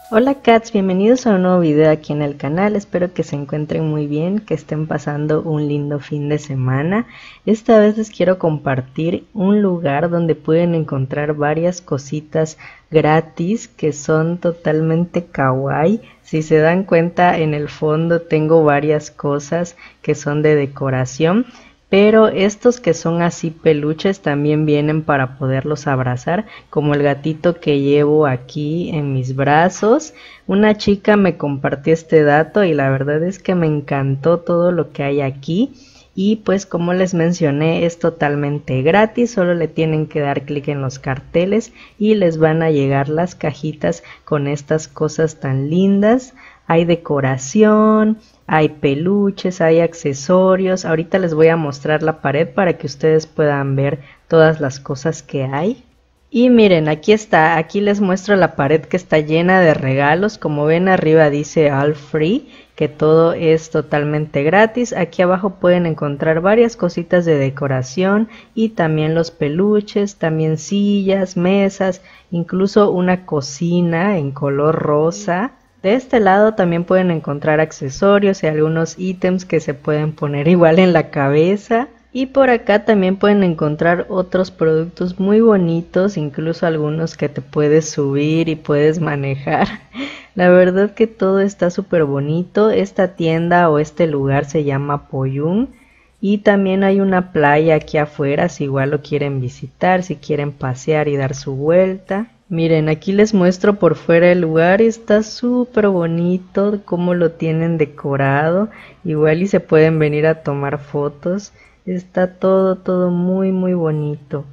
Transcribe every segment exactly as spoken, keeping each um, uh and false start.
Hola cats, bienvenidos a un nuevo video aquí en el canal. Espero que se encuentren muy bien, que estén pasando un lindo fin de semana. Esta vez les quiero compartir un lugar donde pueden encontrar varias cositas gratis que son totalmente kawaii. Si se dan cuenta, en el fondo tengo varias cosas que son de decoración. Pero estos que son así peluches también vienen para poderlos abrazar, como el gatito que llevo aquí en mis brazos. Una chica me compartió este dato y la verdad es que me encantó todo lo que hay aquí. Y pues como les mencioné, es totalmente gratis, solo le tienen que dar clic en los carteles y les van a llegar las cajitas con estas cosas tan lindas. Hay decoración, hay peluches, hay accesorios. Ahorita les voy a mostrar la pared para que ustedes puedan ver todas las cosas que hay. Y miren, aquí está, aquí les muestro la pared que está llena de regalos. Como ven, arriba dice All Free, que todo es totalmente gratis. Aquí abajo pueden encontrar varias cositas de decoración y también los peluches, también sillas, mesas, incluso una cocina en color rosa. De este lado también pueden encontrar accesorios y algunos ítems que se pueden poner igual en la cabeza. Y por acá también pueden encontrar otros productos muy bonitos, incluso algunos que te puedes subir y puedes manejar. La verdad que todo está súper bonito. Esta tienda o este lugar se llama Poyun. Y también hay una playa aquí afuera si igual lo quieren visitar, si quieren pasear y dar su vuelta. Miren, aquí les muestro por fuera el lugar, está súper bonito cómo lo tienen decorado, igual y se pueden venir a tomar fotos, está todo, todo muy muy bonito.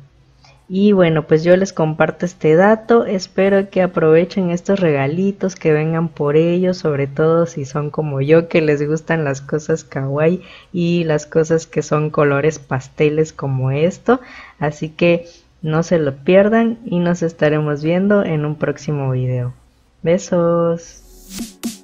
Y bueno, pues yo les comparto este dato, espero que aprovechen estos regalitos, que vengan por ellos, sobre todo si son como yo que les gustan las cosas kawaii y las cosas que son colores pasteles como esto, así que no se lo pierdan y nos estaremos viendo en un próximo video. Besos.